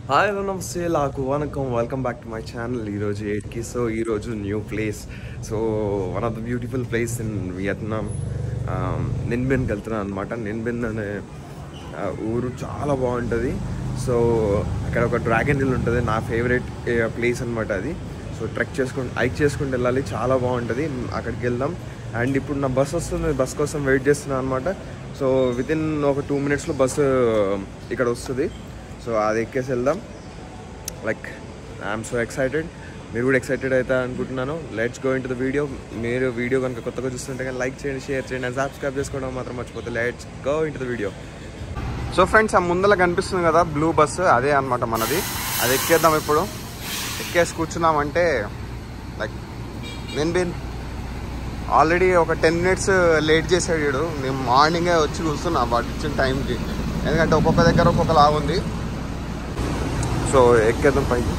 Hi hello నమస్తే లాకు వనకం welcome back to my channel. ఈరోజు 8కి. సో ఈరోజు new place. So one of the beautiful place in Vietnam, నిన్బిన్కి వెళ్తున్నాను అనమాట. నిన్బిన్ అనే ఊరు చాలా బాగుంటుంది. సో అక్కడ ఒక డ్రాగన్ హిల్ ఉంటుంది, నా ఫేవరెట్ ప్లేస్ అనమాట అది. సో ట్రెక్ హైక్ చేసుకుంటూ వెళ్ళాలి, చాలా బాగుంటుంది. అక్కడికి వెళ్దాం. అండ్ ఇప్పుడు నా బస్ వస్తుంది, బస్ కోసం వెయిట్ చేస్తున్నాను అనమాట. సో వితిన్ ఒక 2 minutesలో బస్సు ఇక్కడ వస్తుంది. సో అది ఎక్కేసి వెళ్దాం. లైక్ ఐఎమ్ సో ఎక్సైటెడ్, మీరు కూడా ఎక్సైటెడ్ అవుతారు అనుకుంటున్నాను. Let's go into the video. మీరు వీడియో కనుక కొత్తగా చూస్తుంటే కానీ లైక్ చేయండి, షేర్ చేయండి అండ్ సబ్స్క్రైబ్ చేసుకోవడం మాత్రం మర్చిపోతే. Let's go into the video. So friends, ఆ ముందర కనిపిస్తుంది కదా బ్లూ బస్సు, అదే అనమాట మనది. అది ఎక్కేద్దాం. ఇప్పుడు ఎక్కేసి కూర్చున్నామంటే లైక్ నిన్బిన్ ఆల్రెడీ ఒక 10 minutes లేట్ చేసాడు వీడు. నేను మార్నింగే వచ్చి కూర్చున్నా వాటి ఇచ్చిన టైంకి, ఎందుకంటే ఒక్కొక్క దగ్గర ఒక్కొక్క లాగా ఉంది. సో ఎక్కేద్దాం పైకి.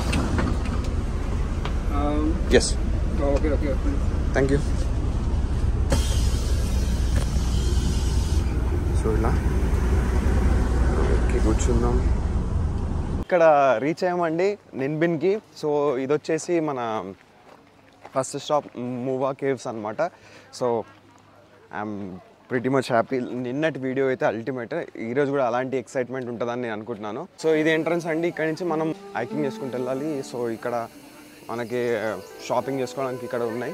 Yes, thank you. సో ఇలా ఎక్కి కూర్చుందాం. ఇక్కడ రీచ్ అయ్యామండి నిన్బిన్కి. సో ఇది వచ్చేసి మన ఫస్ట్ స్టాప్ మూవా కేవ్స్ అనమాట. So I'm pretty much happy. నిన్నటి వీడియో అయితే అల్టిమేట్, ఈరోజు కూడా అలాంటి ఎక్సైట్మెంట్ ఉంటుందని నేను అనుకుంటున్నాను. సో ఇది ఎంట్రన్స్ అండి. ఇక్కడ నుంచి మనం హైకింగ్ చేసుకుంటూ వెళ్ళాలి. సో ఇక్కడ మనకి షాపింగ్ చేసుకోవడానికి ఇక్కడ ఉన్నాయి.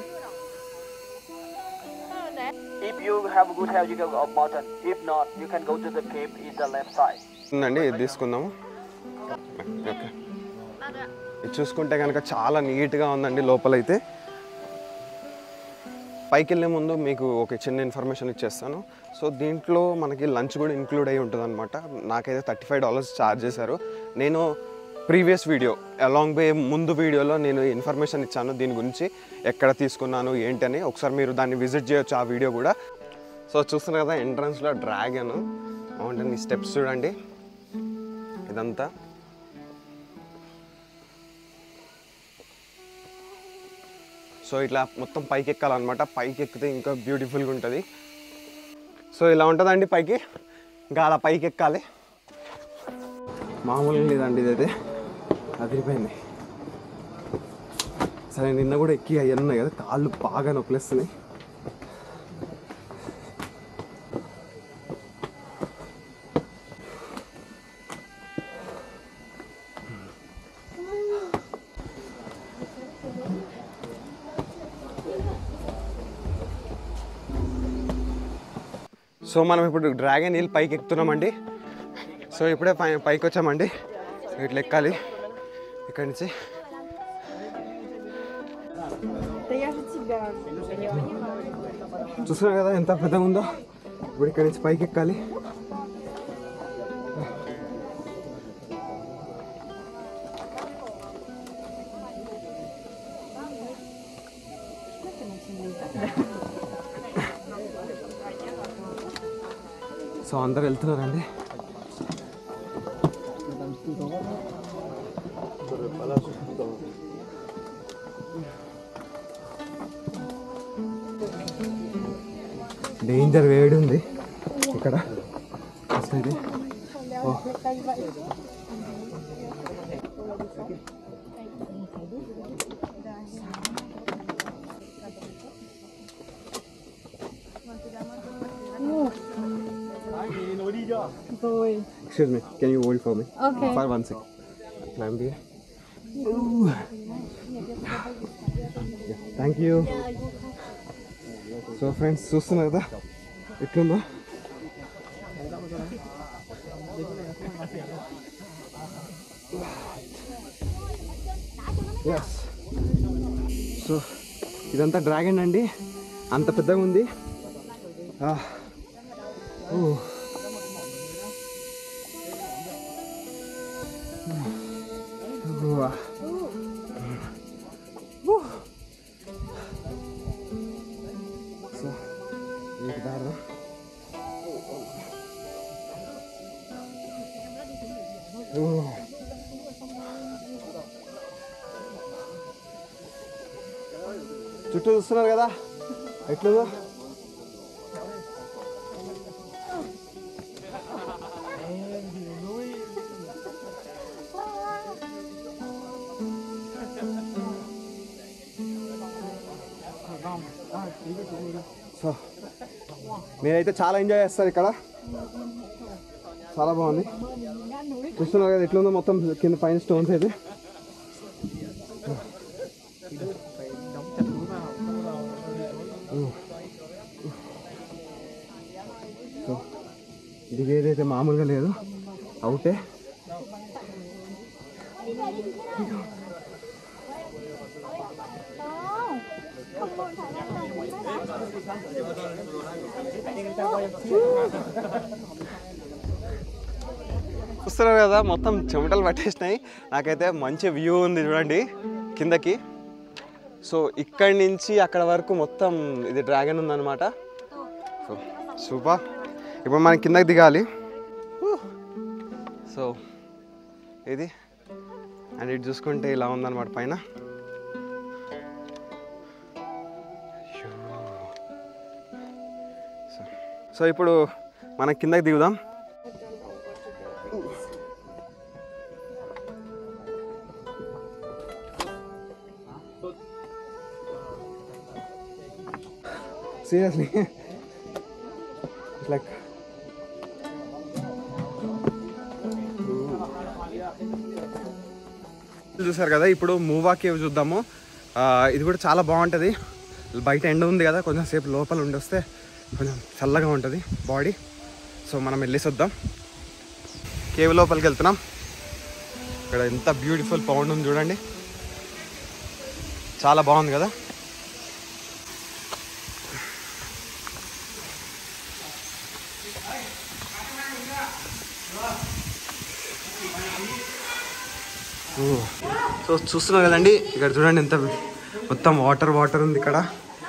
ఉందండి, ఇది తీసుకుందాము. ఓకే, ఇది చూసుకుంటే కనుక చాలా నీట్గా ఉందండి లోపలైతే. పైకి వెళ్ళే ముందు మీకు ఒక చిన్న ఇన్ఫర్మేషన్ ఇచ్చేస్తాను. సో దీంట్లో మనకి లంచ్ కూడా ఇంక్లూడ్ అయ్యి ఉంటుంది అనమాట. నాకైతే $35 ఛార్జ్ చేశారు. నేను ప్రీవియస్ వీడియో అలాంగ్ వే ముందు వీడియోలో నేను ఇన్ఫర్మేషన్ ఇచ్చాను దీని గురించి, ఎక్కడ తీసుకున్నాను ఏంటని. ఒకసారి మీరు దాన్ని విజిట్ చేయొచ్చు, ఆ వీడియో కూడా. సో చూస్తున్నారు కదా ఎంట్రన్స్లో డ్రాగన్ మౌంటైన్, ఈ స్టెప్స్ చూడండి ఇదంతా. సో ఇట్లా మొత్తం పైకి ఎక్కాలన్నమాట. పైకి ఎక్కితే ఇంకా బ్యూటిఫుల్గా ఉంటుంది. సో ఇలా ఉంటుందండి పైకి, ఇంకా అలా పైకి ఎక్కాలి. మామూలుగా లేదండి, ఇదైతే అదిరిపోయింది. సరే, నిన్న కూడా ఎక్కి అయ్యి ఉన్నాయి కదా, కాళ్ళు బాగా నొప్పులేస్తున్నాయి. సో మనం ఇప్పుడు డ్రాగన్ హిల్ పైకి ఎక్కుతున్నామండి. సో ఇప్పుడే పైకి వచ్చామండి. ఇట్లా ఎక్కాలి ఇక్కడి నుంచి. చూస్తున్నారు కదా ఎంత పెద్దగా ఉందో. ఇప్పుడు ఇక్కడి నుంచి పైకి ఎక్కాలి. సో అందరు వెళ్తున్నారండి. డేంజర్ వేడి ఉంది ఇక్కడ వస్తుంది. Excuse me, can you hold for me? Okay. For 1 second. Climb here. Yeah, thank you. So friends, చూస్తున్నారు కదా ఎట్లుందో. ఎస్, సో ఇదంతా డ్రాగన్ అండి, అంత పెద్దగా ఉంది. సో మీకు దారి చుట్టూ చూస్తున్నారు కదా ఎట్లుందో. సో నేనైతే చాలా ఎంజాయ్ చేస్తాను ఇక్కడ, చాలా బాగుంది. చూస్తున్నారు కదా ఎట్లుందో మొత్తం కింద పైన స్టోన్స్ అయితే. సో దిగేదైతే మామూలుగా లేదు, అవుటే. చూస్తున్నారు కదా మొత్తం చెమటలు పట్టేసినాయి. నాకైతే మంచి వ్యూ ఉంది చూడండి కిందకి. సో ఇక్కడి నుంచి అక్కడ వరకు మొత్తం ఇది డ్రాగన్ ఉందన్నమాట. So super. ఇప్పుడు మనం కిందకి దిగాలి. సో ఇది అండ్ ఇటు చూసుకుంటే ఇలా ఉందన్నమాట పైన. సో ఇప్పుడు మనం కిందకి దిగుదాం. Seriously, it's like చూసారు కదా. ఇప్పుడు మూవా కేవ్ చూద్దాము. ఇది కూడా చాలా బాగుంటుంది. బయట ఎండ ఉంది కదా, కొంచెం సేపు లోపల ఉండి వస్తే కొంచెం చల్లగా ఉంటుంది బాడీ. సో మనం వెళ్ళేసి వద్దాం. కేవ్ లోపలికి వెళ్తున్నాం. ఇక్కడ ఎంత బ్యూటిఫుల్ పౌండ్ ఉంది చూడండి, చాలా బాగుంది కదా. సో చూస్తున్నారు కదండి, ఇక్కడ చూడండి ఎంత మొత్తం వాటర్ వాటర్ ఉంది ఇక్కడ.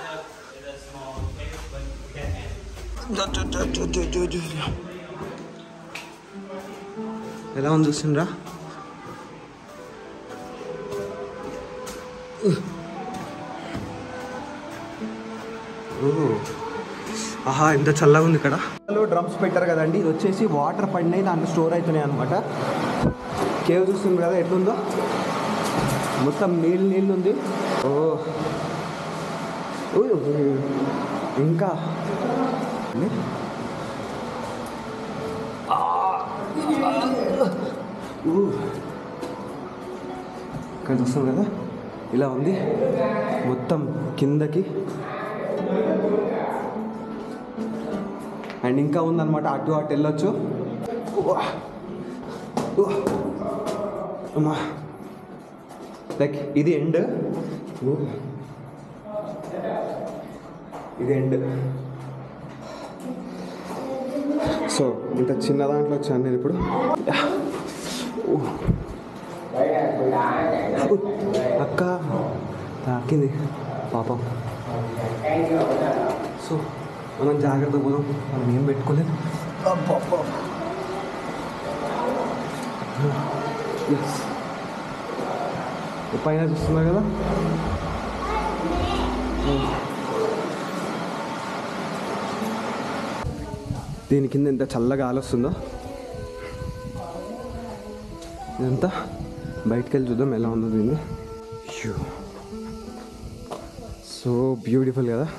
ఎలా ఉంది చూసిండ్రా? ఆహా ఎంత చల్లగా ఉంది ఇక్కడ. డ్రమ్స్ పెట్టారు కదండి, ఇది వచ్చేసి వాటర్ పడినాయి దాంట్లో స్టోర్ అవుతున్నాయి అనమాట. కేవ్ చూస్తుంది కదా ఎట్లుందో, మొత్తం నీళ్ళు ఉంది. ఓ ఇంకా ఇక్కడ చూస్తుంది కదా ఇలా ఉంది మొత్తం కిందకి. అండ్ ఇంకా ఉందన్నమాట, అటు అటు వెళ్ళొచ్చు. లైక్ ఇది ఎండ్, ఇది ఎండ్. సో ఇంత చిన్న దాంట్లో వచ్చాను నేను ఇప్పుడు. అక్క తాకింది పాపం. సో మనం జాగ్రత్త పోదాం, మనం ఏం పెట్టుకోలేదు. పైన చూస్తున్నారు కదా, దీని కింద ఎంత చల్లగా ఆలొస్తుందో. ఇదంతా బయటకు వెళ్ళి చూద్దాం ఎలా ఉందో దీన్ని. సో బ్యూటిఫుల్ కదా.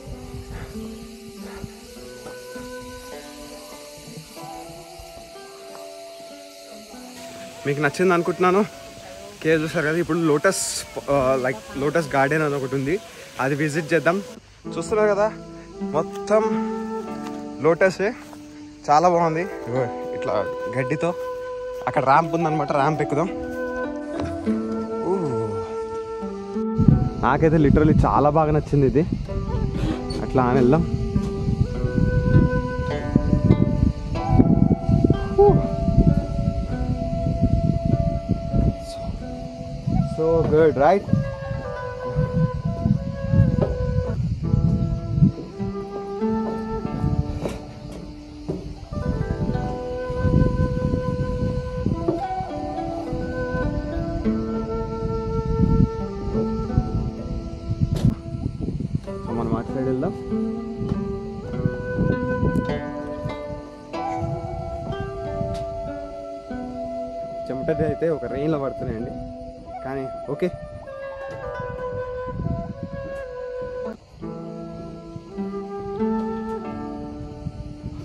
మీకు నచ్చింది అనుకుంటున్నాను. కేవ్ చూసారు కదా. ఇప్పుడు లోటస్ గార్డెన్ అని ఒకటి ఉంది, అది విజిట్ చేద్దాం. చూస్తున్నారు కదా మొత్తం లోటసే, చాలా బాగుంది. ఇట్లా గడ్డితో అక్కడ ర్యాంప్ ఉందన్నమాట, ర్యాంప్ ఎక్కుదాం. నాకైతే లిటరల్లీ చాలా బాగా నచ్చింది ఇది. అట్లా అని వెళ్దాం. So good, right? So మనం అటు సైడ్ వెళ్దాం. చెమటది అయితే ఒక రెయిన్లో పడుతున్నాయండి, కానీ ఓకే.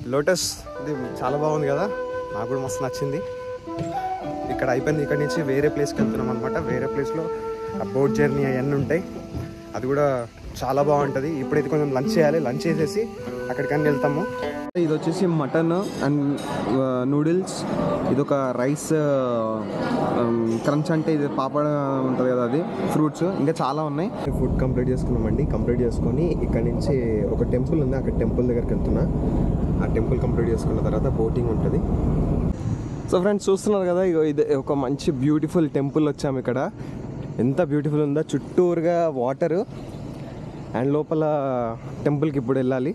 లోటస్ ఇది చాలా బాగుంది కదా, నాకు కూడా మస్తు నచ్చింది. ఇక్కడ అయిపోయింది, ఇక్కడ నుంచి వేరే ప్లేస్కి వెళ్తున్నాం అనమాట. వేరే ప్లేస్లో బోట్ జర్నీ అవన్నీ ఉంటాయి, అది కూడా చాలా బాగుంటుంది. ఇప్పుడైతే కొంచెం లంచ్ చేయాలి, లంచ్ చేసేసి అక్కడికన్నీ వెళ్తాము. ఇది వచ్చేసి మటన్ అండ్ నూడిల్స్, ఇది ఒక రైస్ క్రంచ్ అంటే ఇది పాపడ ఉంటుంది కదా, అది ఫ్రూట్స్, ఇంకా చాలా ఉన్నాయి. ఫుడ్ కంప్లీట్ చేసుకున్నామండి. కంప్లీట్ చేసుకొని ఇక్కడ నుంచి ఒక టెంపుల్ ఉంది, అక్కడ టెంపుల్ దగ్గరికి వెళ్తున్నా. ఆ టెంపుల్ కంప్లీట్ చేసుకున్న తర్వాత బోటింగ్ ఉంటుంది. సో ఫ్రెండ్స్ చూస్తున్నారు కదా, ఇది ఒక మంచి బ్యూటిఫుల్ టెంపుల్ వచ్చాము. ఇక్కడ ఎంత బ్యూటిఫుల్ ఉందో, చుట్టూరుగా వాటరు అండ్ లోపల టెంపుల్కి ఇప్పుడు వెళ్ళాలి.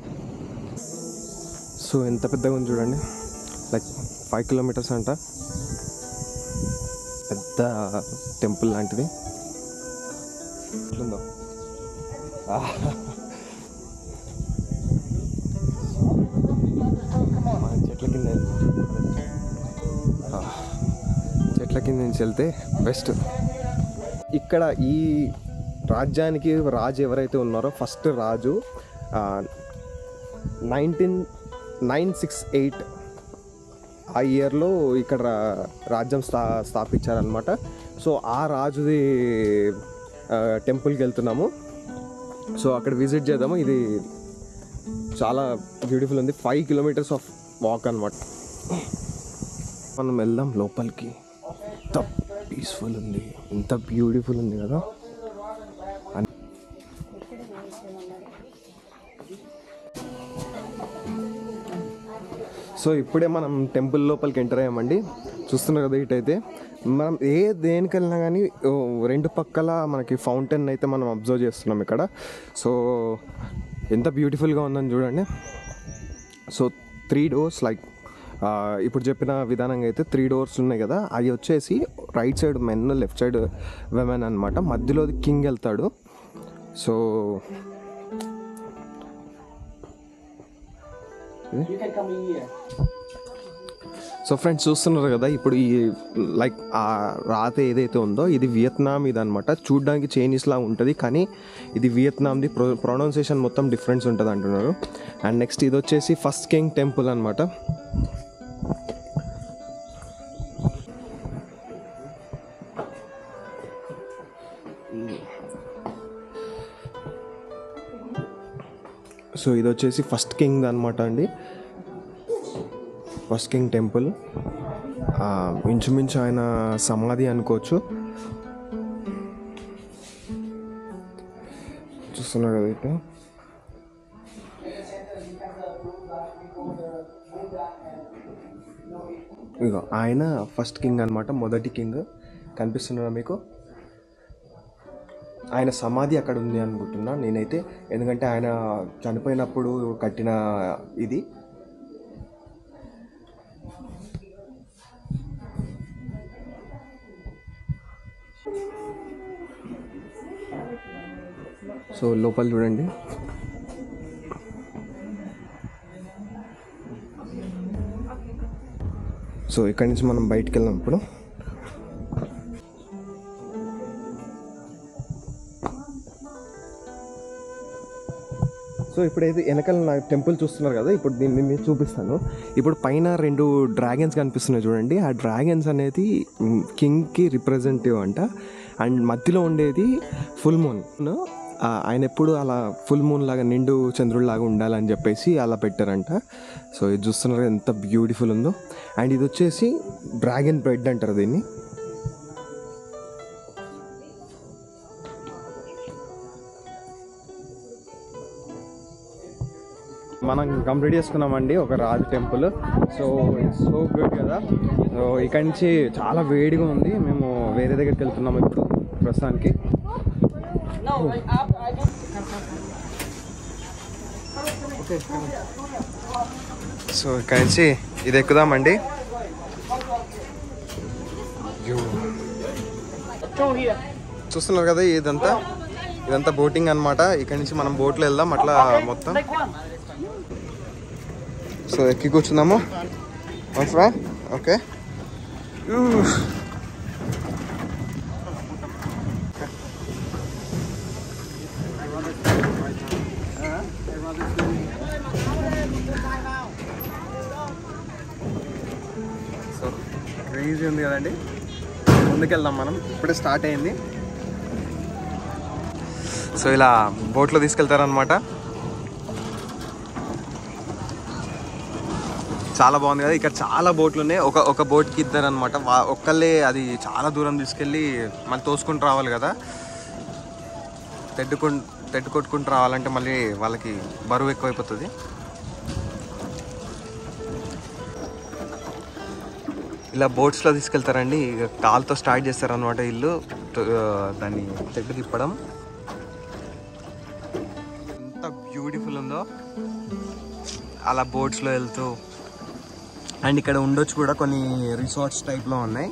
సో ఎంత పెద్దగా ఉంది చూడండి, లైక్ 5 కిలోమీటర్స్ అంట, పెద్ద టెంపుల్ లాంటిది ఉందో. చెట్ల కింద నుంచి వెళ్తే బెస్ట్. ఇక్కడ ఈ రాజ్యానికి రాజు ఎవరైతే ఉన్నారో, ఫస్ట్ రాజు 1968 ఆ ఇయర్లో ఇక్కడ రాజ్యం స్థాపించారనమాట. సో ఆ రాజుది టెంపుల్కి వెళ్తున్నాము. సో అక్కడ విజిట్ చేద్దాము. ఇది చాలా బ్యూటిఫుల్ ఉంది, 5 కిలోమీటర్స్ ఆఫ్ వాక్ అనమాట. మనం వెళ్దాం లోపలికి. ఎంత పీస్ఫుల్ ఉంది, ఎంత బ్యూటిఫుల్ ఉంది కదా. సో ఇప్పుడే మనం టెంపుల్ లోపలికి ఎంటర్ అయ్యామండి. చూస్తున్నారు కదా, ఇటైతే మనం దేనికి వెళ్ళినా కానీ 2 పక్కల మనకి ఫౌంటైన్ అయితే మనం అబ్జర్వ్ చేస్తున్నాం ఇక్కడ. సో ఎంత బ్యూటిఫుల్గా ఉందని చూడండి. సో 3 doors, లైక్ ఇప్పుడు చెప్పిన విధానంగా అయితే 3 doors ఉన్నాయి కదా, అవి వచ్చేసి right side men, left side women అనమాట. మధ్యలో కింగ్ వెళ్తాడు. సో సో ఫ్రెండ్స్ చూస్తున్నారు కదా, ఇప్పుడు ఈ లైక్ ఆ రాత ఏదైతే ఉందో ఇది వియత్నాం ఇది అనమాట. చూడ్డానికి చైనీస్లా ఉంటుంది, కానీ ఇది వియత్నాంది. ప్రొనౌన్సియేషన్ మొత్తం డిఫరెన్స్ ఉంటుంది అంటున్నారు. అండ్ నెక్స్ట్ ఇది వచ్చేసి ఫస్ట్ కింగ్ టెంపుల్ అనమాట. సో ఇది వచ్చేసి ఫస్ట్ కింగ్ అనమాట అండి, ఫస్ట్ కింగ్ టెంపుల్. ఇంచుమించు ఆయన సమాధి అనుకోవచ్చు. చూస్తున్నారు కదా ఇటు. ఇక ఆయన ఫస్ట్ కింగ్ అనమాట, మొదటి కింగ్. కనిపిస్తున్నారా మీకు? ఆయన సమాధి అక్కడ ఉంది అనుకుంటున్నా నేనైతే, ఎందుకంటే ఆయన చనిపోయినప్పుడు కట్టిన ఇది. సో లోపల చూడండి. సో ఇక్కడి నుంచి మనం బయటికి వెళ్ళాం ఇప్పుడు. సో ఇప్పుడైతే వెనకాల నా టెంపుల్ చూస్తున్నారు కదా, ఇప్పుడు దీన్ని నేను చూపిస్తాను. ఇప్పుడు పైన 2 డ్రాగన్స్ కనిపిస్తున్నాయి చూడండి. ఆ డ్రాగన్స్ అనేది కింగ్కి రిప్రజెంటేటివ్ అంట. అండ్ మధ్యలో ఉండేది ఫుల్ మూన్. ఆయన ఎప్పుడు అలా ఫుల్ మూన్ లాగా, నిండు చంద్రుడిలాగా ఉండాలని చెప్పేసి అలా పెట్టారంట. సో ఇది చూస్తున్నారు ఎంత బ్యూటిఫుల్ ఉందో. అండ్ ఇది వచ్చేసి డ్రాగన్ బ్రెడ్ అంటారు దీన్ని. మనం కంప్లీట్ చేసుకున్నామండి ఒక రాజు temple. So it's so good కదా. సో ఇక్కడి నుంచి చాలా వేడిగా ఉంది. మేము వేరే దగ్గరికి వెళ్తున్నాము ఇప్పుడు ప్రస్తుతానికి. సో ఇక్కడి నుంచి ఇది ఎక్కుదామండి. చూస్తున్నారు కదా, ఇదంతా బోటింగ్ అనమాట. ఇక్కడి నుంచి మనం బోట్లో వెళ్దాం అట్లా మొత్తం. సో ఎక్కి కూర్చుందాము. ఓకే. ఈజీ ఉంది కదండి. ముందుకెళ్దాం మనం, ఇప్పుడే స్టార్ట్ అయింది. సో ఇలా బోట్లో తీసుకెళ్తారనమాట. చాలా బాగుంది కదా. ఇక్కడ చాలా బోట్లు ఉన్నాయి. ఒక బోట్కి ఇద్దరు అనమాట. ఒక్కళ్ళే అది చాలా దూరం తీసుకెళ్ళి మళ్ళీ తోసుకుంటూ రావాలి కదా. తెడ్డు కొట్టుకుంటూ రావాలంటే మళ్ళీ వాళ్ళకి బరువు ఎక్కువైపోతుంది. ఇలా బోట్స్లో తీసుకెళ్తారండి. ఇక కాలుతో స్టార్ట్ చేస్తారనమాట వీళ్ళు దాన్ని తెడ్డు తిప్పడం. ఎంత బ్యూటిఫుల్ ఉందో అలా బోట్స్లో వెళ్తూ. అండ్ ఇక్కడ ఉండొచ్చు కూడా కొన్ని రిసార్ట్స్ టైప్లో ఉన్నాయి.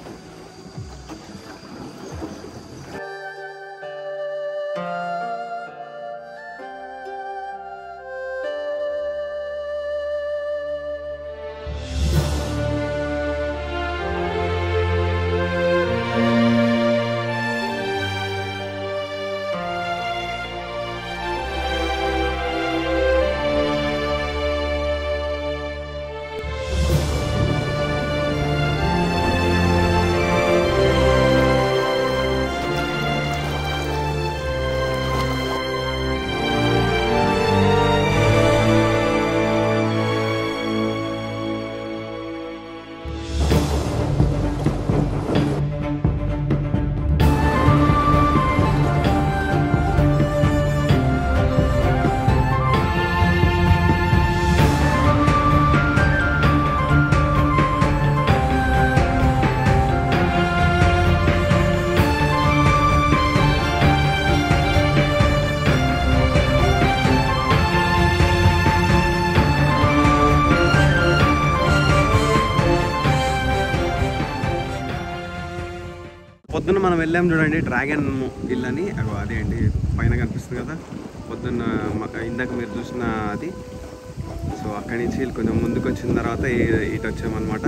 పొద్దున్న మనం వెళ్ళాం చూడండి డ్రాగన్ హిల్ అని. అదే అండి పైన కనిపిస్తుంది కదా పొద్దున్న ఇందాక మీరు చూసిన అది. సో అక్కడి నుంచి కొంచెం ముందుకు వచ్చిన తర్వాత ఇటు వచ్చామన్నమాట.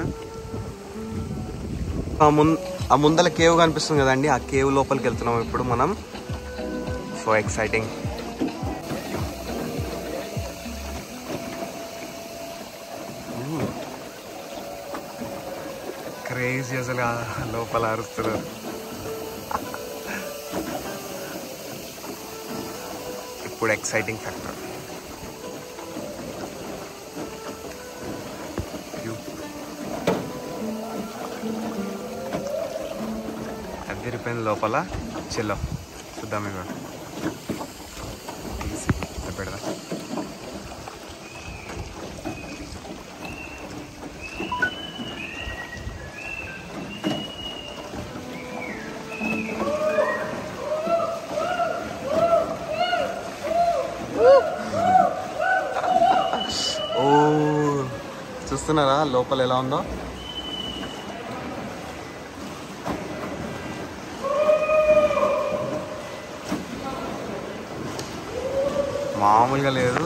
ఆ ముందల కేవ్ కనిపిస్తుంది కదండి, ఆ కేవ్ లోపలికి వెళ్తున్నాం ఇప్పుడు మనం. So exciting. క్రేజీ అసలు లోపల అరుస్తున్నారు. ఇప్పుడు ఎక్సైటింగ్ ఫ్యాక్టర్. అదిరిపోయింది లోపల. చెల్లో చూద్దాం ఇక పెడదాం. చూస్తున్నారా లోపల ఎలా ఉందో. మామూలుగా లేదు.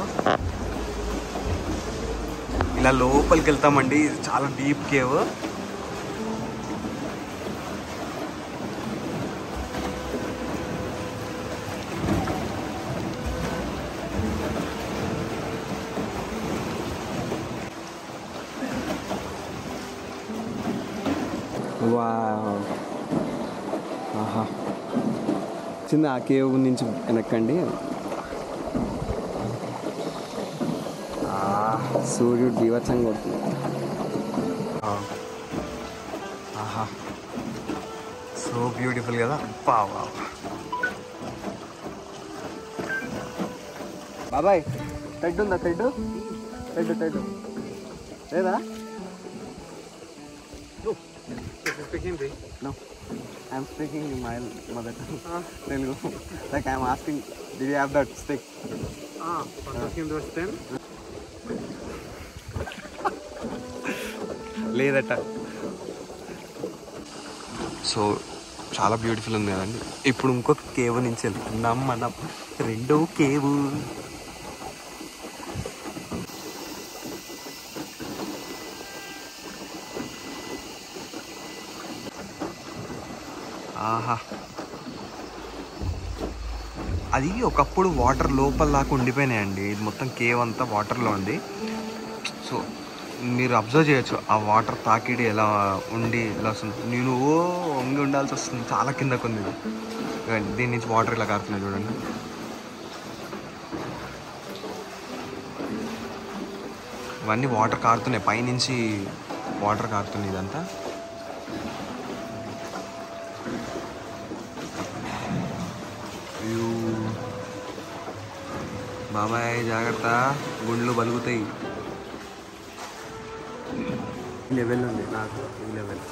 ఇలా లోపలికి వెళ్తామండి. ఇది చాలా డీప్ కేవ్. ఆహా, చిన్న ఆ కేవ్ నుంచి వెనక్కండి. సూర్యుడు బీభత్సంగా కొడుతుంది. ఆహా, సో బ్యూటిఫుల్ కదా. బావా బాబాయ్ తెడ్డు ఉందా? తెడ్డు లేదా? No, I'm speaking in my mother tongue, Telugu. Like I'm asking, did you have that stick? For cooking those then? లేదట. సో చాలా బ్యూటిఫుల్ ఉంది కదండి. ఇప్పుడు ఇంకొక కేవ్ నుంచి వెళ్తున్నాం మనం. రెండో కేవ్. ఆహా, అది ఒకప్పుడు వాటర్ లోపల దాకా ఉండిపోయినాయండి. ఇది మొత్తం కేవ్ అంతా వాటర్లో ఉంది. సో మీరు అబ్జర్వ్ చేయొచ్చు ఆ వాటర్ తాకిడి ఎలా ఉండి ఇలా వస్తుంది. నేను వంగి ఉండాల్సి వస్తుంది, చాలా కిందకు ఉంది ఇది. దీని నుంచి వాటర్ ఇలా కారుతున్నాయి చూడండి. ఇవన్నీ వాటర్ కారుతున్నాయి, పైనుంచి వాటర్ కారుతున్నాయి ఇదంతా. బాబాయ్ జాగ్రత్త, గుండ్లు బలుగుతాయి. లెవెల్ ఉంది నాకు, ఈ లెవెల్.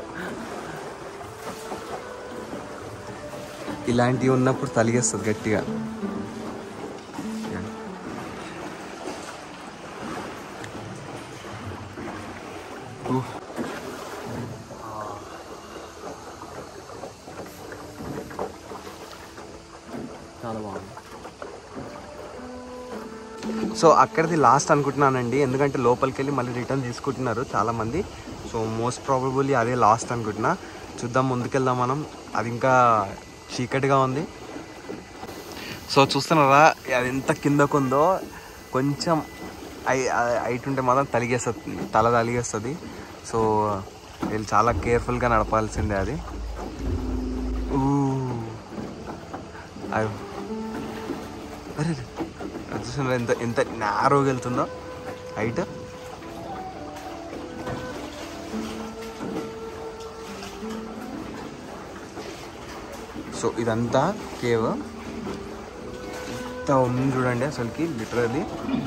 ఇలాంటివి ఉన్నప్పుడు తలిగేస్తుంది గట్టిగా. చాలా బాగుంది. సో అక్కడిది లాస్ట్ అనుకుంటున్నానండి, ఎందుకంటే లోపలికి వెళ్ళి మళ్ళీ రిటర్న్ తీసుకుంటున్నారు చాలామంది. సో మోస్ట్ ప్రాబబుల్లీ అదే లాస్ట్ అనుకుంటున్నా. చూద్దాం, ముందుకెళ్దాం మనం. అది ఇంకా చీకటిగా ఉంది. సో చూస్తున్నారా అది ఎంత కిందకుందో. కొంచెం హైట్ ఉంటే మాత్రం తల తలిగేస్తుంది. సో వీళ్ళు చాలా కేర్ఫుల్గా నడపాల్సిందే అది. అరే చూస్తున్నారు ఎంత ఎంత నారోగా వెళ్తుందో హైట్. సో ఇదంతా కేవ్ ఎంత ఉంది చూడండి అసలుకి, లిటరలీ.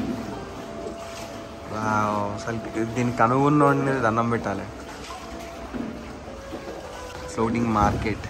అసలు దీనికి కనుగొన్న దండం పెట్టాలి. Floating market.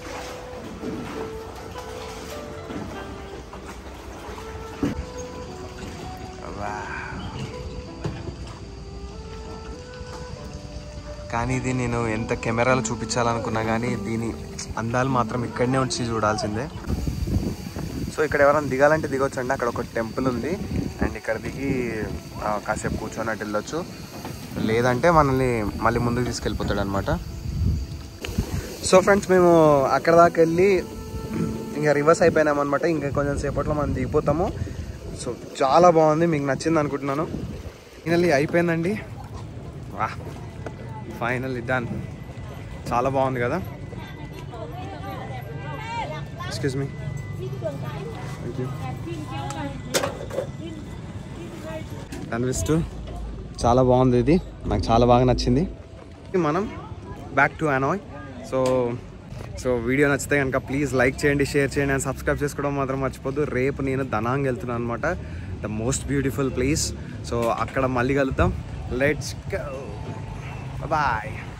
కానీ ఇది నేను ఎంత కెమెరాలో చూపించాలనుకున్నా కానీ దీని అందాలు మాత్రం ఇక్కడనే వచ్చి చూడాల్సిందే. సో ఇక్కడ ఎవరైనా దిగాలంటే దిగొచ్చండి. అక్కడ ఒక టెంపుల్ ఉంది, అండ్ ఇక్కడ దిగి కాసేపు కూర్చొని వెళ్ళొచ్చు. లేదంటే మనల్ని మళ్ళీ ముందుకు తీసుకెళ్ళిపోతాడు అనమాట. సో ఫ్రెండ్స్, మేము అక్కడ దాకా వెళ్ళి ఇంకా రివర్స్ అయిపోయినామన్నమాట. ఇంకా కొంచెం సేపట్లో మనం దిగిపోతాము. సో చాలా బాగుంది, మీకు నచ్చింది అనుకుంటున్నాను. ఫైనల్లీ అయిపోయిందండి. వా, ఫైనల్లీ డన్. చాలా బాగుంది కదా. Excuse me. కనిపిస్తూ చాలా బాగుంది ఇది, నాకు చాలా బాగా నచ్చింది. మనం back to Hanoi. So video నచ్చితే కనుక ప్లీజ్ లైక్ చేయండి, షేర్ చేయండి, అండ్ సబ్స్క్రైబ్ చేసుకోవడం మాత్రం మర్చిపోద్దు. రేపు నేను దనాంగ్ వెళ్తున్నాను అనమాట, the most beautiful place. So అక్కడ మళ్ళీ కలుద్దాం. Let's go, bye.